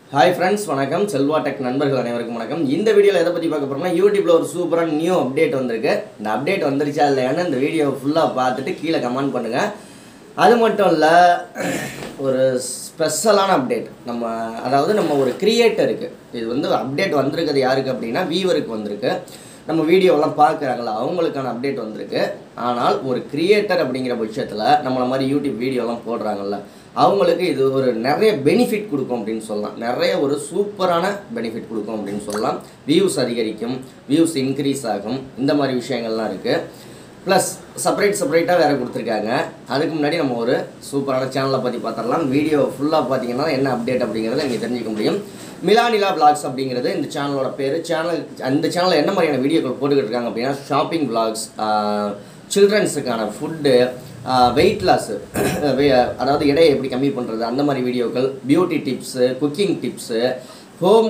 हाय friends वणक्कम Selva tech நண்பர்கள் அனைவருக்கும் வணக்கம். இந்த வீடியோல எதை பத்தி பார்க்க போறோம்னா யூடியூப்ல ஒரு சூப்பரான நியூ அப்டேட் வந்திருக்கு. இந்த அப்டேட் வந்துருச்சா இல்லையான்னு இந்த வீடியோ ஃபுல்லா பார்த்துட்டு கீழே கமெண்ட் பண்ணுங்க. அது மட்டும் இல்ல ஒரு ஸ்பெஷலான அப்டேட் நம்ம ஒரு கிரியேட்டருக்கு இது வந்து அப்டேட் வந்திருக்கிறது யாருக்கு அப்படின்னா வியூவருக்கு வந்திருக்கு. நம்ம வீடியோலாம் பார்க்குறாங்களா அவங்களுக்கான அப்டேட் வந்திருக்கு. ஆனால் ஒரு கிரியேட்டர் அப்படிங்கிற பட்சத்தில் நம்மள மாதிரி யூடியூப் வீடியோலாம் போடுறாங்கல்ல அவங்களுக்கு இது ஒரு நிறைய பெனிஃபிட் கொடுக்கும் அப்படின்னு சொல்லலாம். நிறைய ஒரு சூப்பரான பெனிஃபிட் கொடுக்கும் அப்படின்னு சொல்லலாம். வியூஸ் அதிகரிக்கும், வியூஸ் இன்க்ரீஸ் ஆகும், இந்த மாதிரி விஷயங்கள்லாம் இருக்குது. ப்ளஸ் செப்பரேட்டாக வேறு கொடுத்துருக்காங்க. அதுக்கு முன்னாடி நம்ம ஒரு சூப்பரான சேனலை பற்றி பார்த்துடலாம். வீடியோ ஃபுல்லாக பார்த்தீங்கன்னா என்ன அப்டேட் அப்படிங்கிறத நீங்கள் தெரிஞ்சுக்க முடியும். மிலானிலா விளாக்ஸ் அப்படிங்கிறது இந்த சேனலோட பேர். அந்த சேனலில் என்ன மாதிரியான வீடியோக்கள் போட்டுக்கிட்டு இருக்காங்க அப்படின்னா ஷாப்பிங் விளாக்ஸ், சில்ட்ரன்ஸுக்கான ஃபுட்டு, வெயிட் லாஸு, அதாவது எடையை எப்படி கம்மி பண்ணுறது அந்த மாதிரி வீடியோக்கள், beauty tips, cooking tips, home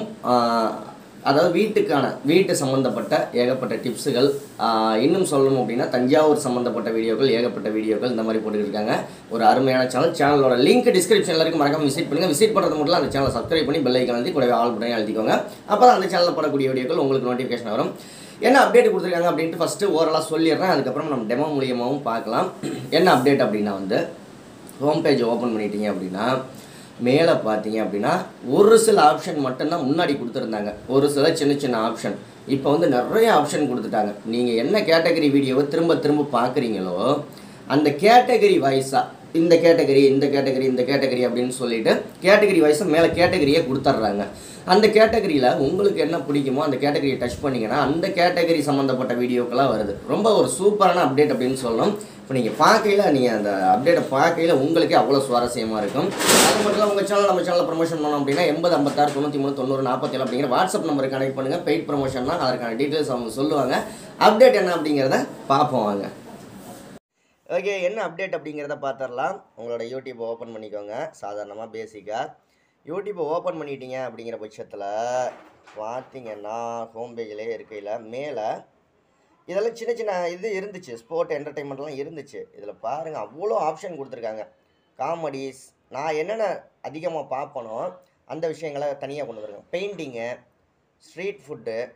அதாவது வீட்டு சம்மந்தப்பட்ட ஏகப்பட்ட டிப்ஸுகள், இன்னும் சொல்லணும் அப்படின்னா தஞ்சாவூர் சம்மந்தப்பட்ட வீடியோக்கள், ஏகப்பட்ட வீடியோக்கள் இந்த மாதிரி போட்டுக்கிட்டு இருக்காங்க. ஒரு அருமையான சேனலோட லிங்க் டிஸ்கிரிப்ஷனில் இருக்குது, மறக்காம விசிட் பண்ணுங்கள். விசிட் பண்ணுறது மட்டும் அந்த சேனலை சப்ஸ்கிரைப் பண்ணி பெல் ஐக்கான் அழுத்தி கூடவே ஆல் பட்டனை அழுத்திக்கோங்க. அப்போ தான் அந்த சேனலில் போடக்கூடிய வீடியோக்கள் உங்களுக்கு நோட்டிஃபிகேஷன் வரும். என்ன அப்டேட் கொடுத்துருக்காங்க அப்படின்ட்டு ஃபஸ்ட்டு ஓரலாக சொல்லிடுறேன். அதுக்கப்புறம் நம்ம டெமோ மூலியமாகவும் பார்க்கலாம். என்ன அப்டேட் அப்படின்னா வந்து ஹோம் பேஜ் ஓப்பன் பண்ணிட்டீங்க அப்படின்னா மேலே பார்த்தீங்க அப்படின்னா ஒரு சில ஆப்ஷன் மட்டும்தான் முன்னாடி கொடுத்துருந்தாங்க. ஒரு சில சின்ன ஆப்ஷன் இப்போ வந்து நிறைய ஆப்ஷன் கொடுத்துட்டாங்க. நீங்கள் என்ன கேட்டகரி வீடியோவை திரும்ப பார்க்குறீங்களோ அந்த கேட்டகரி வைஸாக இந்த கேட்டகரி அப்படின்னு சொல்லிட்டு கேட்டகரி வைஸாக மேலே கேட்டகரியே கொடுத்துட்றாங்க. அந்த கேட்டகரியில் உங்களுக்கு என்ன பிடிக்குமோ அந்த கேட்டகரியை டச் பண்ணிங்கன்னா அந்த கேட்டகரி சம்மந்தப்பட்ட வீடியோக்கெல்லாம் வருது. ரொம்ப ஒரு சூப்பரான அப்டேட் அப்படின்னு சொல்லணும். இப்போ நீங்கள் அந்த அப்டேட்டை பார்க்கையில் உங்களுக்கே அவ்வளோ சுவாரஸ்யமாக இருக்கும். அது மட்டும் இல்லை உங்கள் சேனல் நம்ம சேனலில் ப்ரமோஷன் பண்ணோம் அப்படின்னா 80 56 93 90 47 அப்படிங்கிற வாட்ஸ்அப் நம்பருக்கு கனெக்ட் பண்ணுங்கள். பெய்ட் ப்ரமோஷன் தான், அதற்கான டீட்டெயில்ஸ் அவங்க சொல்லுவாங்க. அப்டேட் என்ன அப்படிங்கிறத பார்ப்போம் வாங்க. ஓகே, என்ன அப்டேட் அப்படிங்கிறத பார்த்துடலாம். உங்களோட யூடியூப்பை ஓப்பன் பண்ணிக்கோங்க. சாதாரணமாக பேசிக்காக யூடியூப்பை ஓப்பன் பண்ணிட்டீங்க அப்படிங்கிற பட்சத்தில் பார்த்தீங்கன்னா ஹோம் பேஜிலே இருக்கையில் மேலே இதெல்லாம் சின்ன இது இருந்துச்சு, ஸ்போர்ட் என்டர்டெயின்மெண்ட்லாம் இருந்துச்சு. இதில் பாருங்கள் அவ்வளோ ஆப்ஷன் கொடுத்துருக்காங்க. காமெடிஸ், நான் என்னென்ன அதிகமாக பார்ப்பனோ அந்த விஷயங்களை தனியாக கொண்டு வந்துருங்க. Painting, street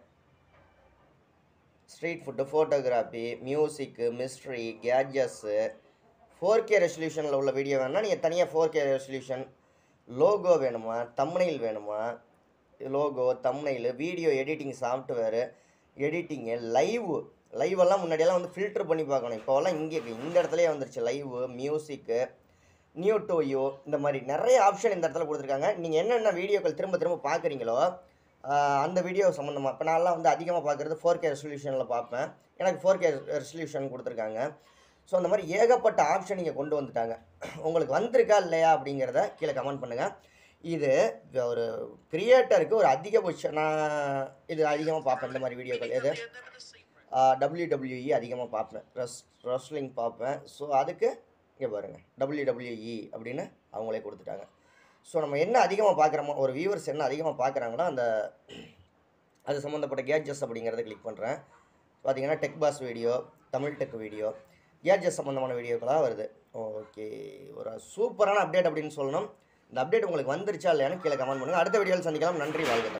food, photography, music, mystery, gadgets, 4K ரெசல்யூஷனில் உள்ள வீடியோ வேணும்னா நீங்கள் தனியாக 4K ரெசல்யூஷன், லோகோ வேணுமா, தம்ப்நெயில் வேணுமா, logo, thumbnail, video editing software, editing, லைவெல்லாம் முன்னாடியெல்லாம் வந்து ஃபில்டர் பண்ணி பார்க்கணும். இப்போல்லாம் இந்த இடத்துலையே வந்துருச்சு. Live, music, new to you, இந்த மாதிரி நிறைய ஆப்ஷன் இந்த இடத்துல கொடுத்துருக்காங்க. நீங்கள் என்னென்ன வீடியோக்கள் திரும்ப பார்க்குறீங்களோ அந்த வீடியோ சம்மந்தமாக இப்போ நான்லாம் வந்து அதிகமாக பார்க்குறது 4K ரெசல்யூஷனில் பார்ப்பேன். எனக்கு 4K ரெசல்யூஷன் கொடுத்துருக்காங்க. ஸோ அந்த மாதிரி ஏகப்பட்ட ஆப்ஷன் நீங்கள் கொண்டு வந்துட்டாங்க. உங்களுக்கு வந்திருக்கா இல்லையா அப்படிங்கிறத கீழே கமெண்ட் பண்ணுங்கள். இது ஒரு கிரியேட்டருக்கு ஒரு அதிகபட்சம், நான் இது அதிகமாக பார்ப்பேன். இந்த மாதிரி வீடியோக்கள் எது WWE அதிகமாக பார்ப்பேன், ரெஸ்லிங் பார்ப்பேன். ஸோ அதுக்கு இங்கே பாருங்கள் WWE அப்படின்னு அவங்களே கொடுத்துட்டாங்க. ஸோ நம்ம என்ன அதிகமாக பார்க்குறோமோ, ஒரு வியூவர்ஸ் என்ன அதிகமாக பார்க்குறாங்களோ அது சம்மந்தப்பட்ட கேட்ஜெட்ஸ் அப்படிங்கிறத கிளிக் பண்ணுறேன். பார்த்தீங்கன்னா tech boss video, Tamil tech video, gadget சம்மந்தமான வீடியோக்களாக வருது. ஓகே, ஒரு சூப்பரான அப்டேட் அப்படின்னு சொல்லணும். இந்த அப்டேட் உங்களுக்கு வந்துருச்சா இல்லையான்னு கீழே கமெண்ட் பண்ணுங்கள். அடுத்த வீடியோவில் சந்திக்கலாம். நன்றி, வாழ்க.